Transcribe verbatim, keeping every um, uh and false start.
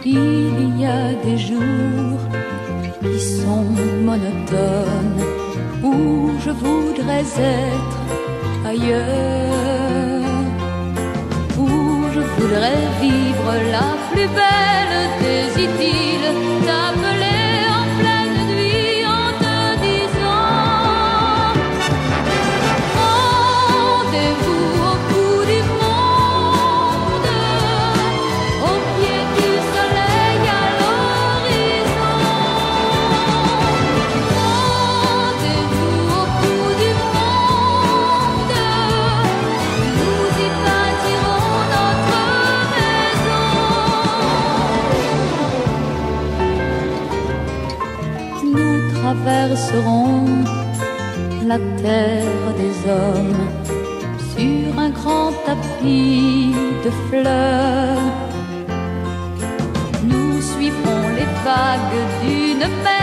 il y a des jours qui sont monotones, où je voudrais être ailleurs, où je voudrais vivre la plus belle des idylles, t'appeler en pleine nuit en te disant rendez-vous au bout du monde, au pied du soleil à l'horizon. Rendez-vous au bout du monde, nous y bâtirons notre maison. Nous traverserons la terre des hommes sur un grand tapis de fleurs. Nous suivrons les vagues d'une mer